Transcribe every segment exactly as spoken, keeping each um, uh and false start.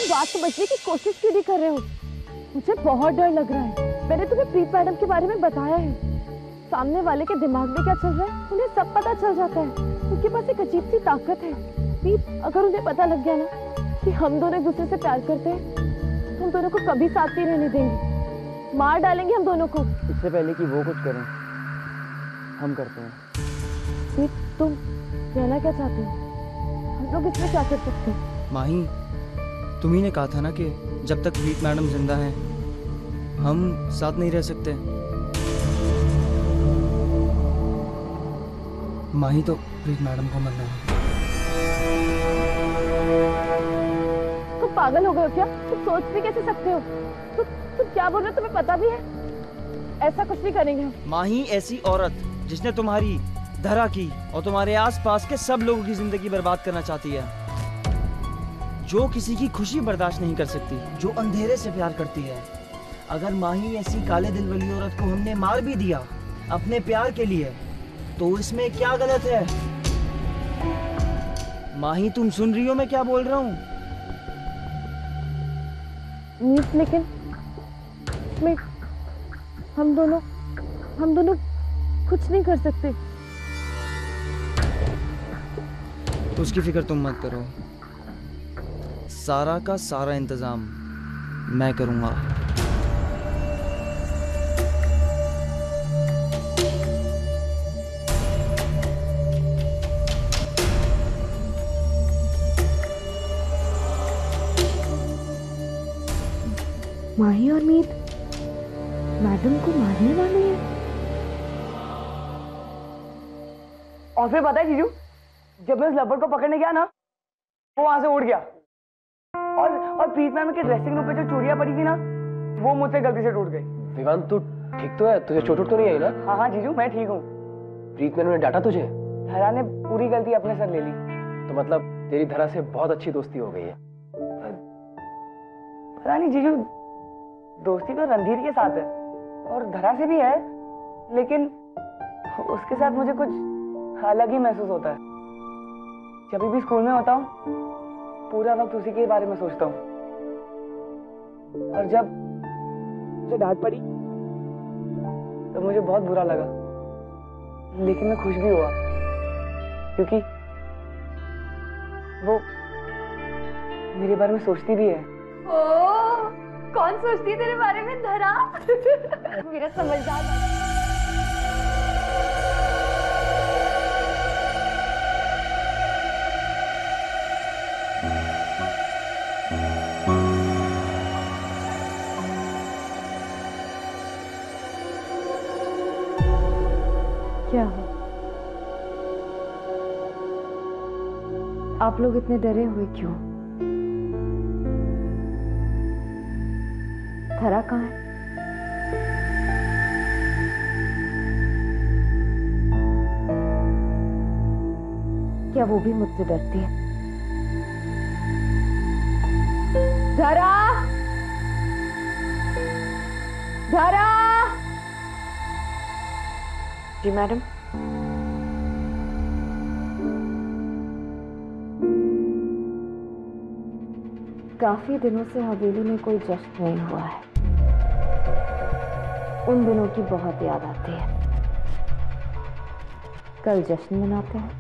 तुम बात समझने की कोशिश क्यों नहीं कर रहे हो? मुझे बहुत डर लग रहा है। मैंने तुम्हें प्रीत मैडम के बारे में बताया है। सामने वाले के दिमाग में क्या चल रहा है उन्हें सब पता चल जाता है। उनके पास एक अजीब सी ताकत है। प्रीत, अगर उन्हें पता लग गया ना कि हम दोनों एक दूसरे से प्यार करते हैं तो हम दोनों को कभी साथ नहीं रहने देंगे, मार डालेंगे हम दोनों को। इससे पहले कि वो कुछ करें हम करते हैं। प्रीत, तुम कहना क्या चाहते हो? हम लोग इसमें क्या कर सकते हैं? माही, तुम्ही ने कहा था ना कि जब तक प्रीत मैडम जिंदा हैं हम साथ नहीं रह सकते। माही, तो प्रीत मैडम को मरना है। तुम पागल हो गए हो क्या? तुम सोच भी कैसे सकते हो? तुम तुम क्या बोल रहे हो? तुम्हें पता भी है? ऐसा कुछ नहीं करेंगे हम। माही, ऐसी औरत जिसने तुम्हारी धरा की और तुम्हारे आसपास के सब लोगों की जिंदगी बर्बाद करना चाहती है, जो किसी की खुशी बर्दाश्त नहीं कर सकती, जो अंधेरे से प्यार करती है। अगर माही ऐसी काले दिल वाली औरत को हमने मार भी दिया अपने प्यार के लिए तो इसमें क्या गलत है? माही, तुम सुन रही हो मैं क्या बोल रहा हूँ? लेकिन मैं हम दोनों हम दोनों कुछ नहीं कर सकते। उसकी फिक्र तुम मत करो, सारा का सारा इंतजाम मैं करूंगा। माही और मीत मैडम को मारने वाले हैं। और फिर पता है जीजू, जब मैं उस लब्बड़ को पकड़ने गया ना वो वहां से उड़ गया। और और प्रीत मैम के ड्रेसिंग रूम पे जो चूड़ियां पड़ी थी ना वो मुझसे गलती से टूट गई। विवान, तू ठीक तो है? तुझे चोट तो नहीं आई ना? हाँ हाँ जीजू, मैं ठीक हूँ। प्रीत मैम ने डांटा तुझे? धरा ने पूरी गलती अपने सर ले ली। तो मतलब तेरी धरा से बहुत अच्छी दोस्ती हो गई है? पता नहीं जीजू, दोस्ती तो रणधीर के साथ है और धरा से भी है, लेकिन उसके साथ मुझे कुछ अलग ही महसूस होता है। जब भी स्कूल में होता हूँ पूरा वक्त उसी के बारे में सोचता हूँ। और जब मुझे डांट पड़ी तो मुझे बहुत बुरा लगा, लेकिन मैं खुश भी हुआ क्योंकि वो मेरे बारे में सोचती भी है। ओ, कौन सोचती है तेरे बारे में? धरा मेरा समझदार। क्या हो? आप लोग इतने डरे हुए क्यों? धरा कहाँ है? क्या वो भी मुझसे डरती है? धरा, धरा। जी मैडम। काफी दिनों से हवेली में कोई जश्न नहीं हुआ है। उन दिनों की बहुत याद आती है। कल जश्न मनाते हैं।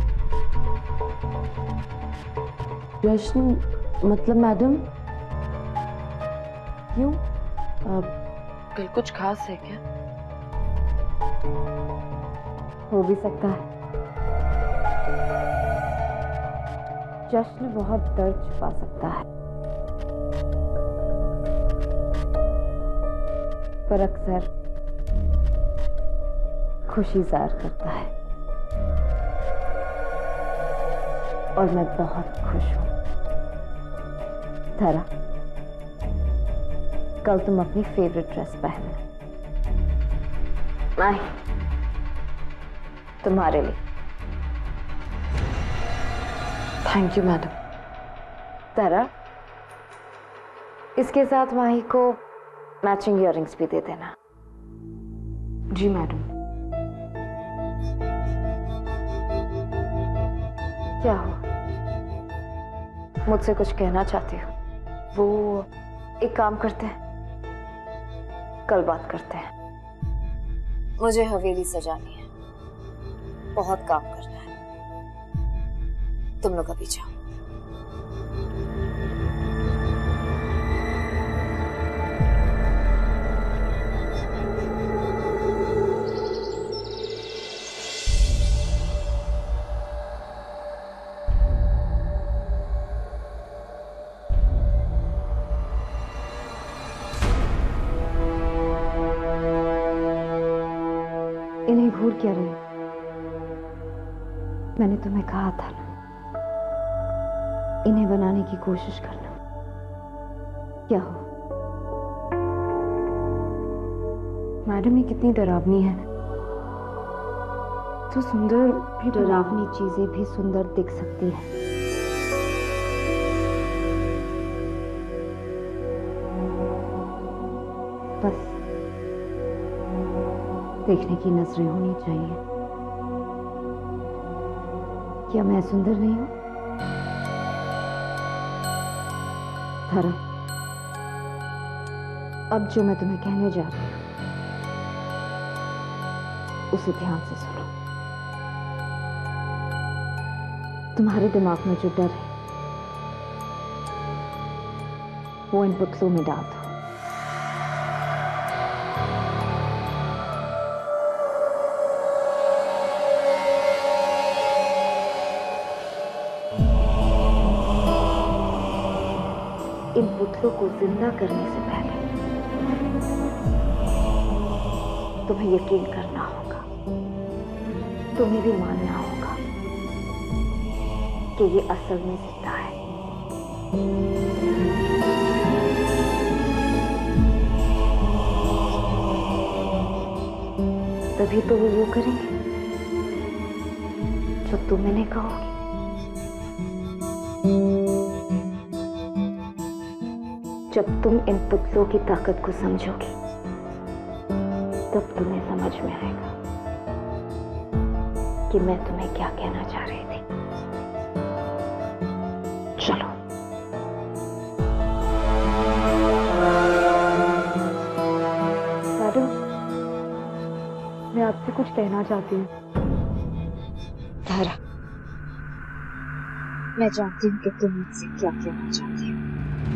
जश्न मतलब मैडम? क्यों? अब कल कुछ खास है क्या? हो भी सकता है। जश्न बहुत दर्द छुपा सकता है, पर अक्सर खुशी ज़ाहिर करता है। और मैं बहुत खुश हूं। धरा, कल तुम अपनी फेवरेट ड्रेस पहनना। नहीं, तुम्हारे लिए। Thank you madam. धरा, इसके साथ माही को मैचिंग इयररिंग्स भी दे देना। जी मैडम। क्या हो? मुझसे कुछ कहना चाहती हो? वो एक काम करते हैं, कल बात करते हैं। मुझे हवेली सजानी है, बहुत काम करना है। तुम लोग अभी जाओ। इन्हें घूर क्या रही? मैंने तुम्हें कहा था ना, इन्हें बनाने की कोशिश करना। क्या हो मैडम, ये कितनी डरावनी है। तो सुंदर भी डरावनी चीजें भी सुंदर दिख सकती है। बस देखने की नजरें होनी चाहिए। क्या मैं सुंदर नहीं हूं? धर्म, अब जो मैं तुम्हें कहने जा रही हूं उसे ध्यान से सुनो। तुम्हारे दिमाग में जो डर है वो इन पुतलों में डाल दो। इन पुतलों को जिंदा करने से पहले तुम्हें यकीन करना होगा, तुम्हें भी मानना होगा कि ये असल में जिंदा है। तभी तो वो वो करेंगे जो तुम इन्हें कहोगे। जब तुम इन पुतलों की ताकत को समझोगी तब तुम्हें समझ में आएगा कि मैं तुम्हें क्या कहना चाह रही थी। चलो। मैडम, मैं आपसे कुछ कहना चाहती हूँ। धारा, मैं जानती हूँ कि तुम मुझसे क्या कहना चाहती हो।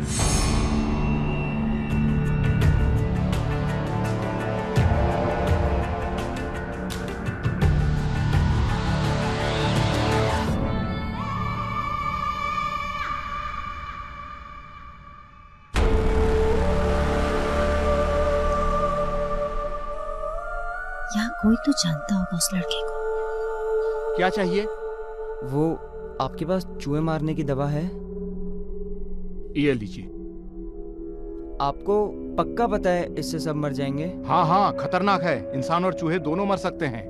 यहाँ कोई तो जानता होगा उस लड़के को। क्या चाहिए? वो आपके पास चूहे मारने की दवा है? ये लीजिए। आपको पक्का पता है इससे सब मर जाएंगे? हाँ हाँ, खतरनाक है। इंसान और चूहे दोनों मर सकते हैं।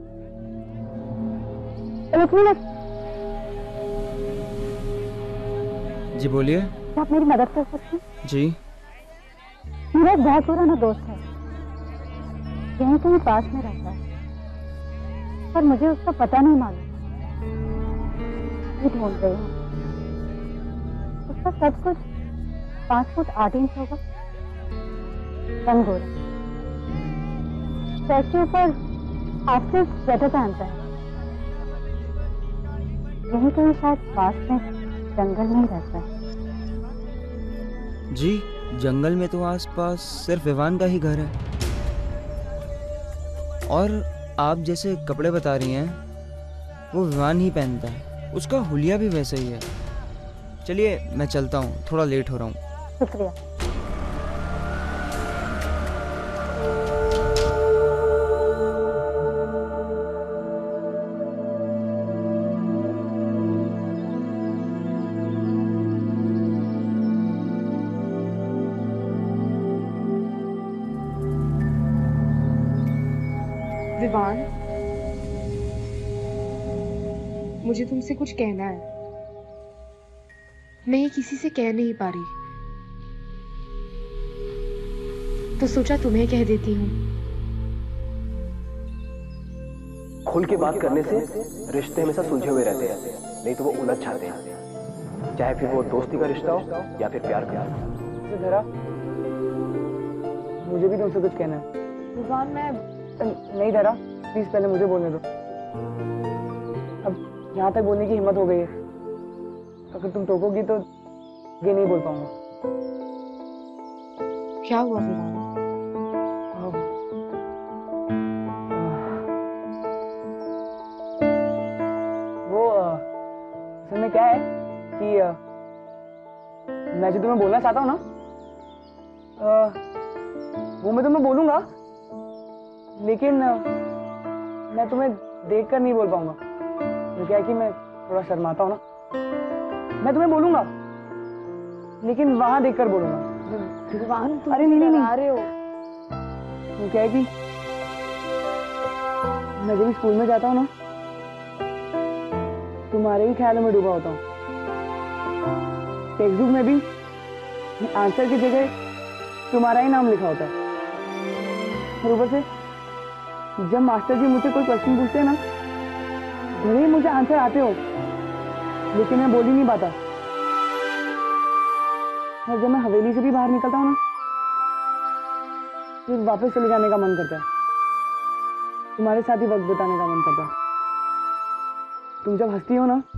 एक मिनट, जी बोलिए। क्या आप मेरी मदद कर सकते हैं? जी। मेरा एक बहुत पुराना दोस्त है, यहीं कहीं पास में रहता है, पर मुझे उसका पता नहीं मालूम। ये ढूंढ रही हूँ। उसका सब कुछ पांच फुट आठ इंच होगा, रंग गोरा, पैर के ऊपर हाफ से स्वेटर पहनता है। यहीं कहीं शायद पास में जंगल में ही रहता है। जी, जंगल में तो आसपास सिर्फ विवान का ही घर है। और आप जैसे कपड़े बता रही हैं वो विवान ही पहनता है, उसका हुलिया भी वैसा ही है। चलिए मैं चलता हूँ, थोड़ा लेट हो रहा हूँ। शुक्रिया। विवान, मुझे तुमसे कुछ कहना है। मैं ये किसी से कह नहीं पा रही, तो सोचा तुम्हें कह देती हूँ। खुल के बात करने से रिश्ते हमेशा सुलझे हुए रहते हैं, नहीं तो वो उलझ जाते हैं। चाहे फिर वो दोस्ती का रिश्ता हो या फिर प्यार का। अच्छा धरा, मुझे भी तुमसे कुछ कहना है। तूफान मैं नहीं धरा, प्लीज पहले मुझे बोलने दो। अब यहाँ तक बोलने की हिम्मत हो गई है, अगर तुम टोकोगी तो ये नहीं बोल पाऊंगा। क्या हुआ विवान? वो असल में क्या है कि अ, मैं जो तुम्हें बोलना चाहता हूँ ना, अ, वो मैं तुम्हें बोलूंगा, लेकिन अ, मैं तुम्हें देखकर नहीं बोल पाऊंगा। तो क्या है कि मैं थोड़ा शर्माता हूँ ना। मैं तुम्हें बोलूंगा, लेकिन वहां देखकर बोलूंगा। विवान, तुम अरे नहीं नहीं आ रहे हो। वो क्या है कि मैं जब स्कूल में जाता हूँ ना, तुम्हारे ही ख्यालों में डूबा होता हूँ। टेक्स्ट बुक में भी आंसर की जगह तुम्हारा ही नाम लिखा होता है। और ऊपर से जब मास्टर जी मुझसे कोई क्वेश्चन पूछते हैं ना, भले ही मुझे आंसर आते हो, लेकिन मैं बोल ही नहीं पाता। और जब मैं हवेली से भी बाहर निकलता हूँ ना, फिर वापस चले जाने का मन करता है, तुम्हारे साथ ही वक्त बिताने का मन करता है। तुम जब हंसती हो ना,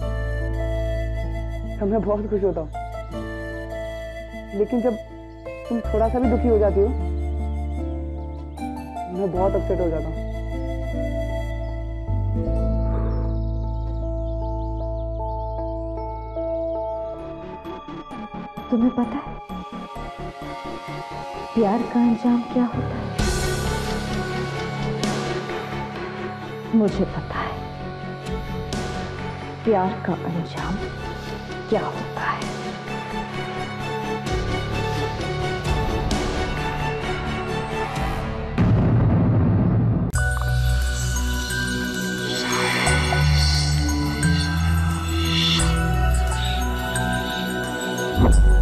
तब मैं बहुत खुश होता हूँ, लेकिन जब तुम थोड़ा सा भी दुखी हो जाती हो, मैं बहुत अपसेट हो जाता हूँ। तुम्हें पता है प्यार का अंजाम क्या होता है? मुझे पता है प्यार का अंजाम क्या होता है। you